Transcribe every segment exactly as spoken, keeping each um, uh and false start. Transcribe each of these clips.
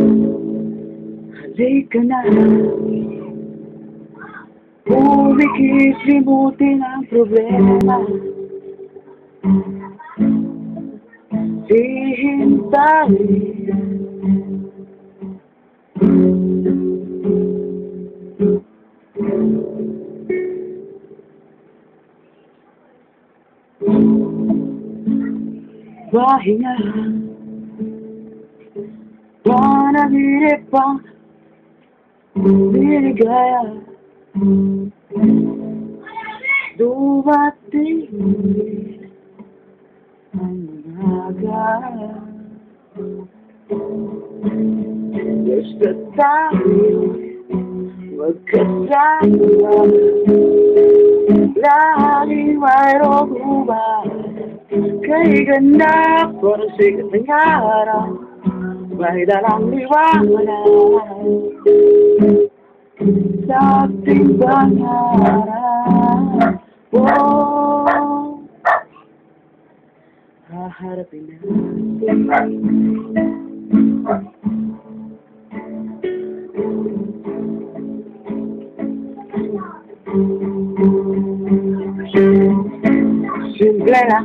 Halika na, umikis, limutin ang problema. Hihintayin pahinga, panaginip pang binigaya. Dumating ang umaga, basta tayo magkasama. Laging mayroong umaga, kay ganda parang sikat ng araw, may dalang liwanag sa ating pangarap. Oh, haharapin natin simple lang,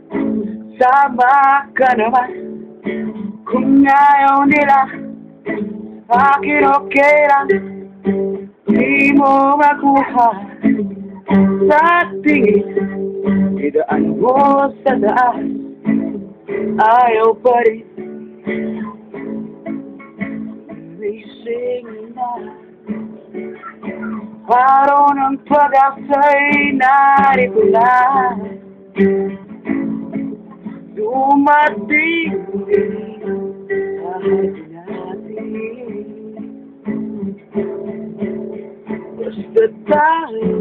sama ka naman. Kung ayaw nila, akin okay lang. Di mo makuha sa tingin, idaan mo sa taas, ayaw pa rin. Gising na, araw ng pag-asa'y narito na. Dumating kahit natin, basta tayo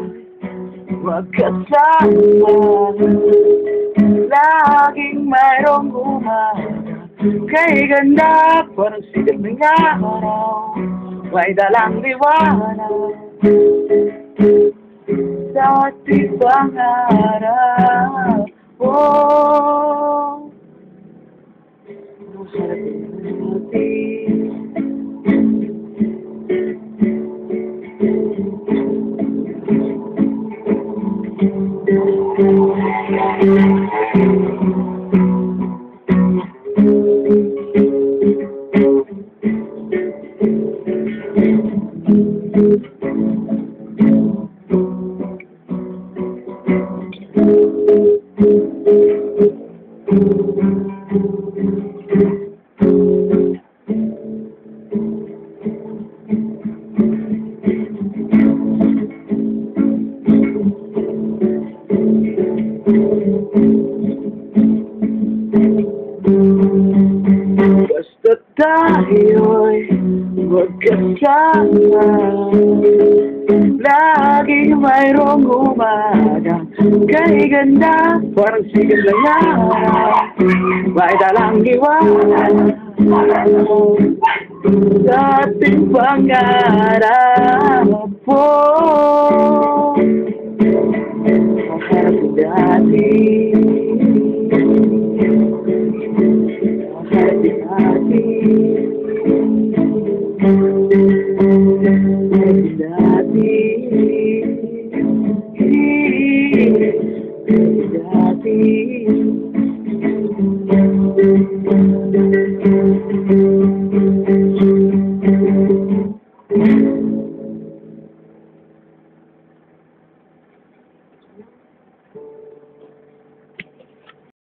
magkasama. Laging mayroong umaga, kay ganda parang sikat ng araw, may dalang liwanag sa ating pangarap. Oh, harapin natin basta tayo'y magkasama. Laging mayroong umaga, kay ganda parang sikat ng araw, may dalang liwanag sa ating pangarap. Oh, harapin natin, harapin natin